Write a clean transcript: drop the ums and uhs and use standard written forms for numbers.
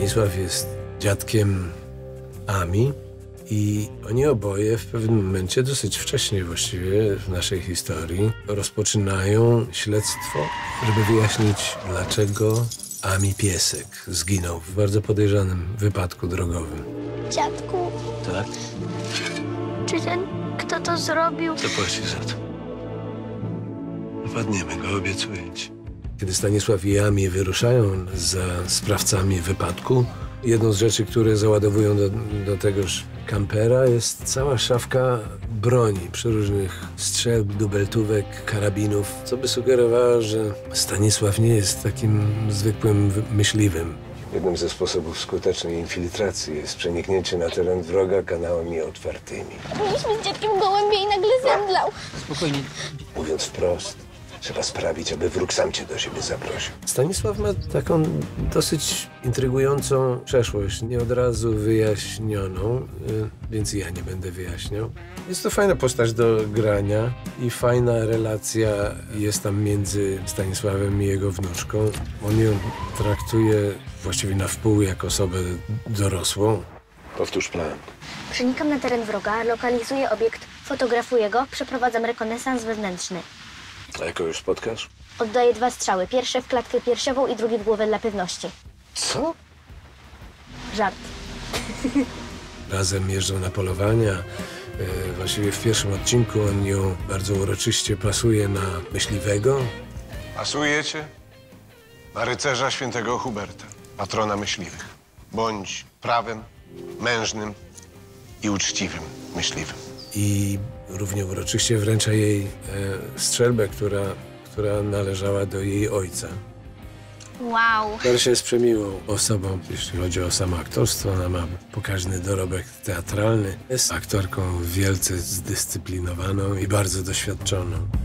Stanisław jest dziadkiem Ami i oni oboje w pewnym momencie, dosyć wcześnie właściwie w naszej historii, rozpoczynają śledztwo, żeby wyjaśnić, dlaczego Ami piesek zginął w bardzo podejrzanym wypadku drogowym. Dziadku, Tak? czy ten, kto to zrobił? Zapłaci za to. Napadniemy go, obiecuję ci. Kiedy Stanisław i Ami wyruszają za sprawcami wypadku, jedną z rzeczy, które załadowują do tegoż kampera, jest cała szafka broni, przeróżnych strzelb, dubeltówek, karabinów, co by sugerowało, że Stanisław nie jest takim zwykłym myśliwym. Jednym ze sposobów skutecznej infiltracji jest przeniknięcie na teren wroga kanałami otwartymi. Byliśmy z dziadkiem gołębie i nagle zemdlał. Spokojnie. Mówiąc wprost, trzeba sprawić, aby wróg sam cię do siebie zaprosił. Stanisław ma taką dosyć intrygującą przeszłość, nie od razu wyjaśnioną, więc ja nie będę wyjaśniał. Jest to fajna postać do grania i fajna relacja jest tam między Stanisławem i jego wnuczką. On ją traktuje właściwie na wpół jako osobę dorosłą. Powtórz plan. Przenikam na teren wroga, lokalizuję obiekt, fotografuję go, przeprowadzam rekonesans wewnętrzny. A jako już spotkasz? Oddaję 2 strzały. Pierwszy w klatkę piersiową i drugi w głowę dla pewności. Co? Żart. Razem jeżdżą na polowania. Właściwie w pierwszym odcinku on ją bardzo uroczyście pasuje na myśliwego. Pasujecie na rycerza świętego Huberta, patrona myśliwych. Bądź prawym, mężnym i uczciwym myśliwym. I równie uroczyście wręcza jej strzelbę, która należała do jej ojca. Wow. Marysia jest przemiłą osobą, jeśli chodzi o samo aktorstwo. Ona ma pokaźny dorobek teatralny. Jest aktorką wielce zdyscyplinowaną i bardzo doświadczoną.